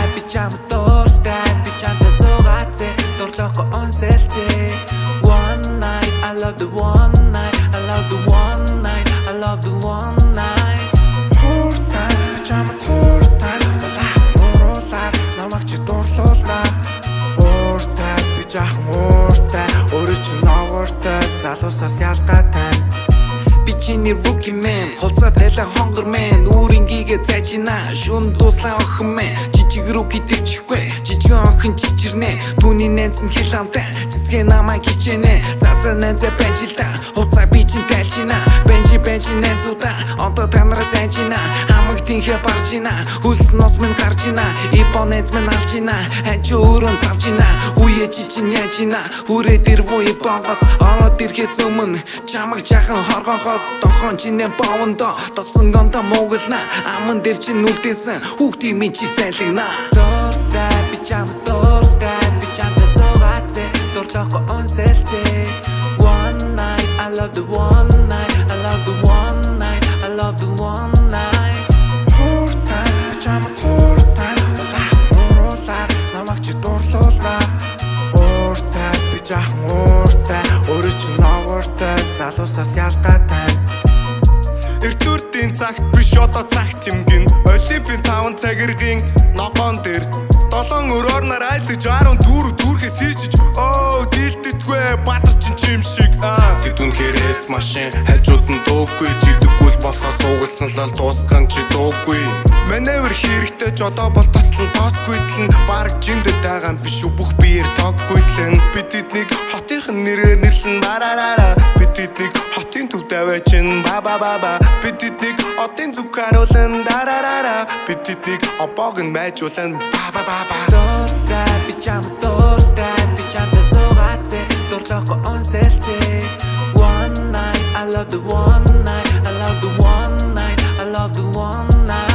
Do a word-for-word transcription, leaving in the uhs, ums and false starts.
би чам дуртай би чамтай зугаацээ дурлахгүй онсэлцээ one night I love the one night I love the one night I love the one night Хуртай би чам хуртай улаах нуруулаад намайг чи дурлуулнаа Хуртай би жах мууртай өөрөө чи новортой залуусаас ялгаатай би чиний rookie man хоцоо тайлан хонгор man үүрингээ цайжина шүн дуслаа охин man жижиг rookie дэвчихгүй жижигэн охин чичирнэ түүний нэнц нь хэл амтай цэцгээ намайг хичээнэ зазаа нэнзэ бэнжилта хуцаа би чин тайлчина бэнжи бэнжи нэнзуудаа онто танараа сайжина хамаг тинхэ баржина хүлс нос минь гаржина ипонэц минь авчина ханч өөрөн савжина үе чи чин яжина хүрээ дэр вуй бонгос ороод ирэхээс өмнө чамаг жахан хоргонгоос тохон чинээ бовондо тосон гонто муугална аман дээр чин үлдээсэн хүүхдийн минь чи зайлагна дуртай би чам дуртай би чамтай зугаацээ дурлахгүй онсэлцээ one night I love the one night I love the one night I love the one night Хуртай би чам хуртай улаах нуруулаад намайг чи дурлуулнаа Хуртай би жах мууртай өөрөө чи новортой залуусаас ялгаатай Эртүрдийн цагт биш одоо цагт юмгин Олимпийн таван цагиргийн ногоон дээр долоон өрөөр нар айлж арван дөрөв зүрхээс хийжиж оо дийлдэдгүй бадар чин чим шиг тэд үнхээрээс машин хажууд нь дуугүй жидэггүй болохоо суугалсан лал дуусган чи дуугүй маневр хэрэгтэй ч одоо бол тослон тоосгүйдэл нь баг жимдэд байгаа биш үү бүх биеэр тооггүйдэл нь бид эднийг хотынхын нэрээр нэрлэн бараараа бид эднийг хотын төв даваачин ба ба ба ба бид эднийг одын зүг харуулан дараараа бид эднийг обоог нь майжуулан ба ба ба ба дуртай би чам дуртай би чамтай зугаацээ дурлахгүй онсэлцээ one night I love the one night I love the one night I love the one night